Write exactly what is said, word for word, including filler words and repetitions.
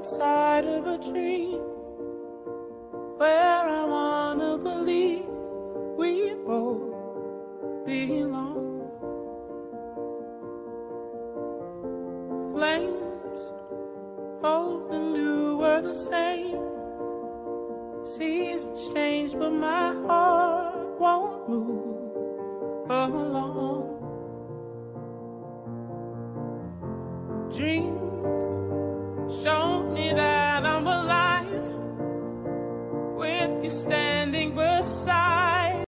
inside of a dream where I wanna believe we both belong. Flames, old and new were the same. Seasons change, but my heart won't move along. Dreams